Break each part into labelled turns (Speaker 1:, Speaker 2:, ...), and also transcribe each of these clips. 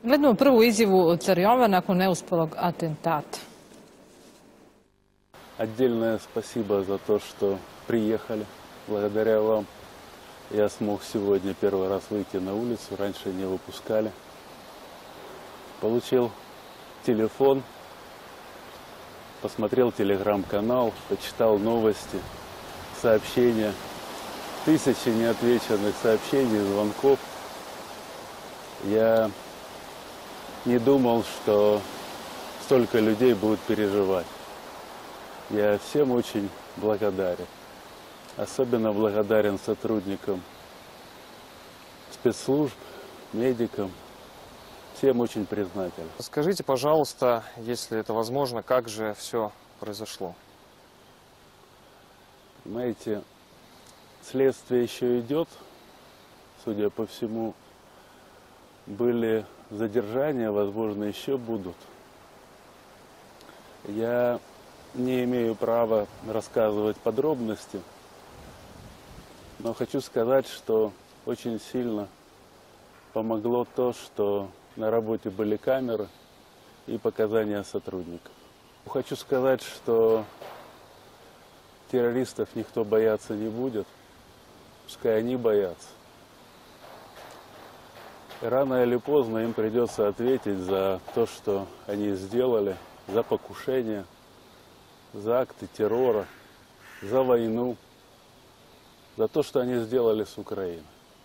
Speaker 1: Gledamo prvu izjavu Carjova nakon neuspelog atentata.
Speaker 2: Отдельное спасибо за то, что приехали. Благодаря вам я смог сегодня первый раз выйти на улицу, раньше не выпускали. Получил телефон, посмотрел телеграм-канал, почитал новости, сообщения. Тысячи неотвеченных сообщений, звонков. Я не думал, что столько людей будут переживать. Я всем очень благодарен. Особенно благодарен сотрудникам спецслужб, медикам. Всем очень признателен.
Speaker 3: Скажите, пожалуйста, если это возможно, как же все произошло?
Speaker 2: Понимаете, следствие еще идет. Судя по всему, были задержания, возможно, еще будут. Я не имею права рассказывать подробности, но хочу сказать, что очень сильно помогло то, что на работе были камеры и показания сотрудников. Хочу сказать, что террористов никто бояться не будет, пускай они боятся. И рано или поздно им придется ответить за то, что они сделали, за покушение, за акты террора, за войну, за то, что они сделали с Украиной.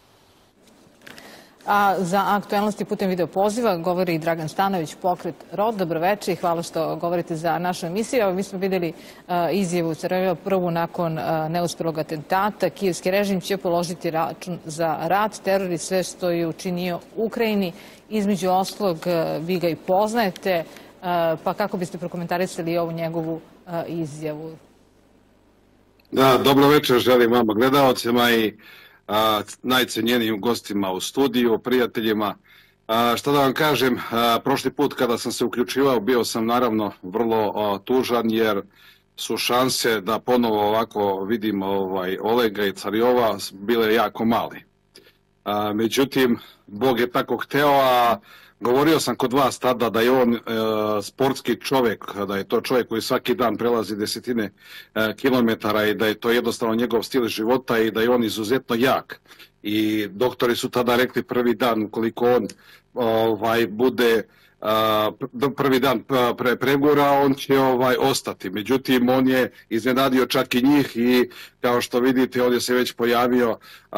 Speaker 1: A za aktualnosti putem video poziva govori Dragan Stanović, Pokret Rod. Dobroveče i hvala što govorite za našu emisiju. Evo, mi smo vidjeli izjavu Carjeva prvu nakon neuspelog atentata. Kijevski režim će položiti račun za rat, teror i sve što je učinio Ukrajini. Između ostalog, vi ga i poznajete, pa kako biste prokomentarisali ovu njegovu izjavu?
Speaker 4: Da, dobro večer želim vama gledalcima i najcenjenijim gostima u studiju, prijateljima. Šta da vam kažem, prošli put kada sam se uključivao bio sam naravno vrlo tužan jer su šanse da ponovo ovako vidim Olega i Carjova bile jako male. Međutim, Bog je tako hteo, a govorio sam kod vas tada da je on sportski čovjek, da je to čovjek koji svaki dan prelazi desetine kilometara i da je to jednostavno njegov stil života i da je on izuzetno jak. I doktori su tada rekli prvi dan ukoliko on bude prvi dan pregura, on će ostati. Međutim, on je iznenadio čak i njih i kao što vidite, on je se već pojavio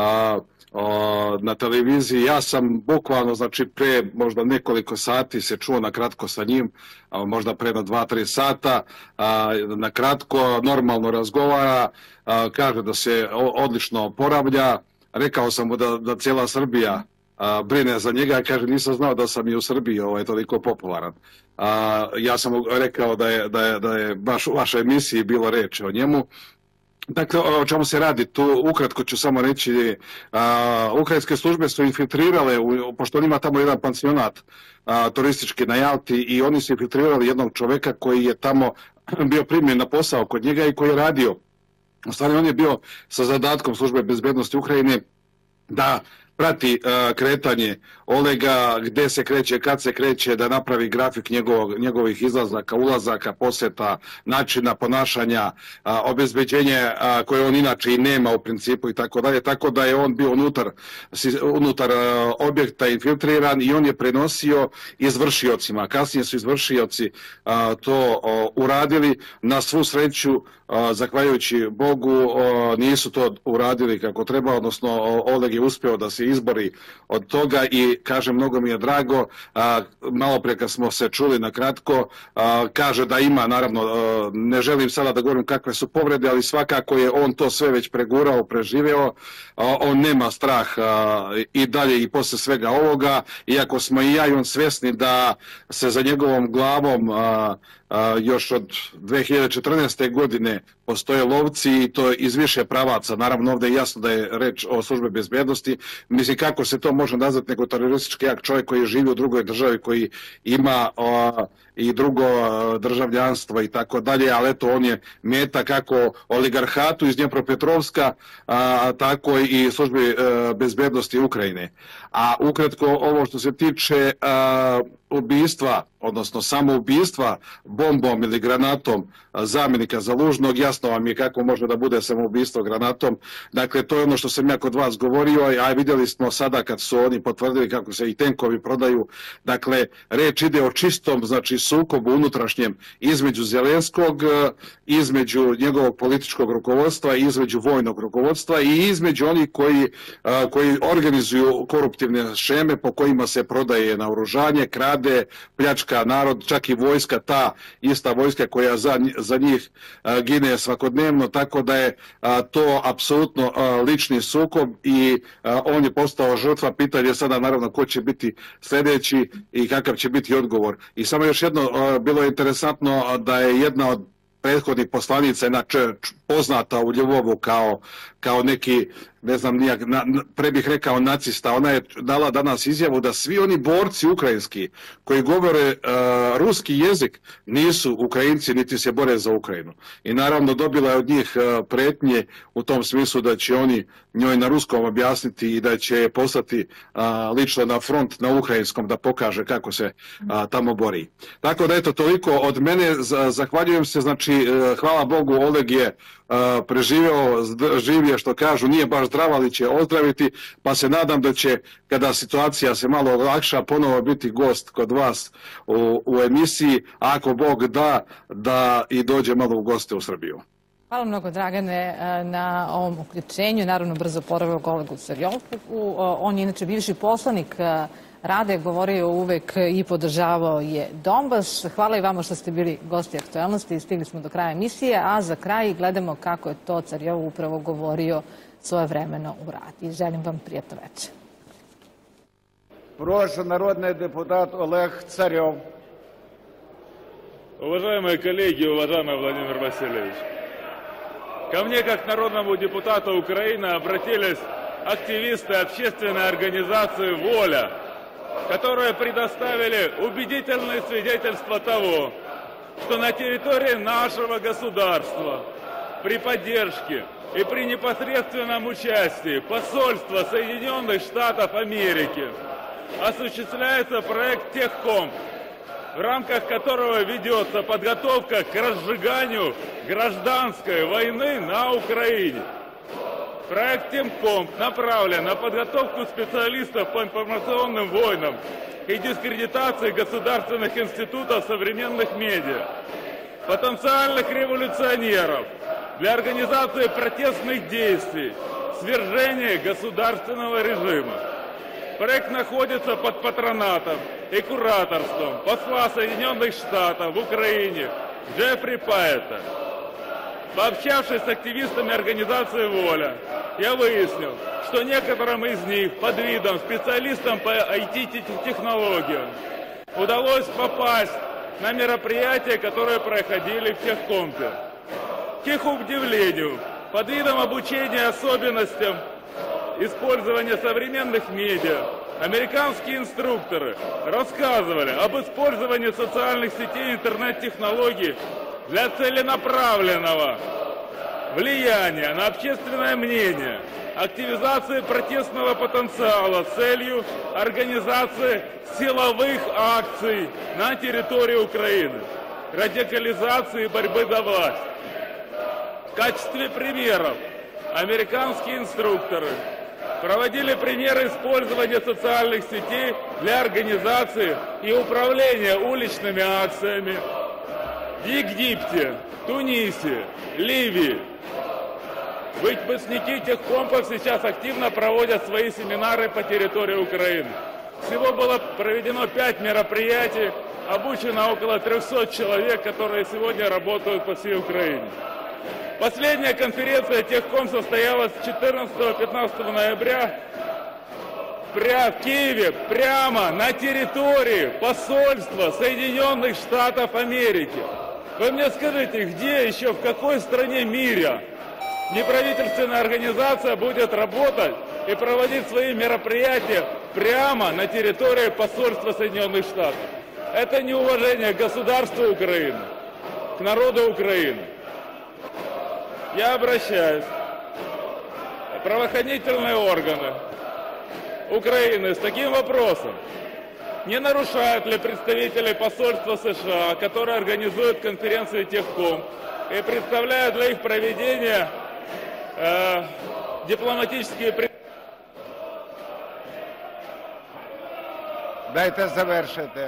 Speaker 4: na televiziji. Ja sam bukvalno, znači pre možda nekoliko sati se čuo na kratko sa njim, možda pre 2-3 sata, na kratko, normalno razgovara, kaže da se odlično oporavlja. Rekao sam mu da cijela Srbija brine za njega, kaže nisam znao da sam i u Srbiji toliko popularan. Ja sam mu rekao da je baš u vašoj emisiji bilo reči o njemu. Dakle, o čemu se radi? Tu ukratko ću samo reći, ukrajinske službe su infiltrirale, pošto on ima tamo jedan pansionat turistički na Jalti, i oni su infiltrirali jednog čoveka koji je tamo bio primljen na posao kod njega i koji je radio. U stvari, on je bio sa zadatkom službe bezbednosti Ukrajine da prati kretanje Olega, gde se kreće, kad se kreće, da napravi grafik njegovih izlazaka, ulazaka, poseta, načina ponašanja, obezbeđenje koje on inače i nema u principu i tako dalje. Tako da je on bio unutar objekta infiltriran i on je prenosio izvršiocima. Kasnije su izvršioci to uradili. Na svu sreću, zahvaljujući Bogu, nisu to uradili kako treba, odnosno Oleg je uspeo da se izbori od toga i kaže, mnogo mi je drago, malo pre kad smo se čuli na kratko, kaže da ima, naravno, ne želim sada da govorim kakve su povrede, ali svakako je on to sve već pregurao, preživeo, on nema strah i dalje i posle svega ovoga, iako smo i ja i on svesni da se za njegovom glavom još od 2014. godine tome postoje lovci i to iz više pravaca. Naravno, ovdje je jasno da je reč o službi bezbednosti. Mislim, kako se to može nazvati nego teroristički jak čovjek koji živi u drugoj državi, koji ima i drugo državljanstvo i tako dalje, ali eto, on je meta kako oligarhatu iz Dnjepropetrovska, tako i službi bezbednosti Ukrajine. A ukratko, ovo što se tiče ubistva, odnosno samoubistva bombom ili granatom zamjenika Zalužnog, jasno vam je kako može da bude samoubistvo granatom. Dakle, to je ono što sam ja kod vas govorio, a vidjeli smo sada kad su oni potvrdili kako se i tenkovi prodaju. Dakle, reč ide o čistom, znači, sukobu unutrašnjem između Zelenskog, između njegovog političkog rukovodstva, između vojnog rukovodstva i između onih koji organizuju koruptivne šeme po kojima se prodaje naoružanje, krade, pljačka narod, čak i vojska, ta ista vojska koja za njih gine svakodnevno, tako da je to apsolutno lični sukob i on je postao žrtva. Pitanje sada naravno ko će biti sljedeći i kakav će biti odgovor. I samo još jedno, bilo je interesantno da je jedna od prethodnih poslanica, inače poznata u Ljubovu kao neki, ne znam, pre bih rekao nacista, ona je dala danas izjavu da svi oni borci ukrajinski koji govore ruski jezik nisu Ukrajinci niti se bore za Ukrajinu. I naravno dobila je od njih pretnje u tom smislu da će oni njoj na ruskom objasniti i da će je poslati lično na front na ukrajinskom da pokaže kako se tamo bori. Tako da eto, toliko od mene. Zahvaljujem se, znači hvala Bogu, Oleg je preživio, živio, što kažu, nije baš zdrav, ali će ozdraviti, pa se nadam da će, kada situacija se malo olakša, ponovo biti gost kod vas u emisiji, a ako Bog da i dođe malo u goste u Srbiju.
Speaker 1: Hvala mnogo, Dragane, na ovom uključenju. Naravno, brzo oporavak Olegu Carioku. On je inače bivši poslanik Rade, govorio uvek i podržavao je Donbas. Hvala i vama što ste bili gosti aktualnosti. Stigli smo do kraja emisije, a za kraj gledamo kako je to Cariov upravo govorio svojevremeno u Radi. Želim vam prijatno večer.
Speaker 5: Прошу, народный депутат Олег Царев.
Speaker 6: Уважаемые коллеги, уважаемый Владимир Васильевич, ко мне, как народному депутату Украины, обратились активисты общественной организации «Воля», которые предоставили убедительные свидетельства того, что на территории нашего государства при поддержке и при непосредственном участии посольства Соединенных Штатов Америки осуществляется проект «Техкомп», в рамках которого ведется подготовка к разжиганию гражданской войны на Украине. Проект «Техкомп» направлен на подготовку специалистов по информационным войнам и дискредитации государственных институтов современных медиа, потенциальных революционеров для организации протестных действий, свержения государственного режима. Проект находится под патронатом и кураторством посла Соединенных Штатов в Украине Джеффри Пайета. Пообщавшись с активистами организации «Воля», я выяснил, что некоторым из них под видом специалистам по IT-технологиям удалось попасть на мероприятия, которые проходили в Техкомпе. К их удивлению, под видом обучения особенностям использования современных медиа, американские инструкторы рассказывали об использовании социальных сетей и интернет-технологий для целенаправленного влияния на общественное мнение, активизации протестного потенциала с целью организации силовых акций на территории Украины, радикализации и борьбы за власть. В качестве примеров американские инструкторы проводили примеры использования социальных сетей для организации и управления уличными акциями в Египте, Тунисе, Ливии. Выпускники техкомпов сейчас активно проводят свои семинары по территории Украины. Всего было проведено 5 мероприятий, обучено около 300 человек, которые сегодня работают по всей Украине. Последняя конференция Техком состоялась 14-15 ноября в Киеве, прямо на территории посольства Соединенных Штатов Америки. Вы мне скажите, где еще, в какой стране мира неправительственная организация будет работать и проводить свои мероприятия прямо на территории посольства Соединенных Штатов? Это неуважение к государству Украины, к народу Украины. Я обращаюсь в правоохранительные органы Украины с таким вопросом. Не нарушают ли представители посольства США, которые организуют конференции Техком и представляют для их проведения дипломатические представления?
Speaker 5: Дайте завершити.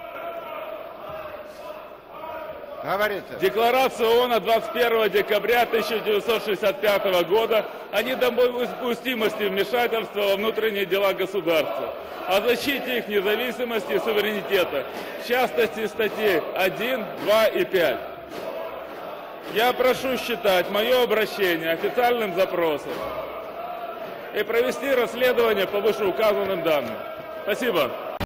Speaker 5: Говорите.
Speaker 6: Декларация ООН 21 декабря 1965 года о недопустимости вмешательства во внутренние дела государства, о защите их независимости и суверенитета, в частности статей 1, 2 и 5. Я прошу считать мое обращение официальным запросом и провести расследование по вышеуказанным данным. Спасибо.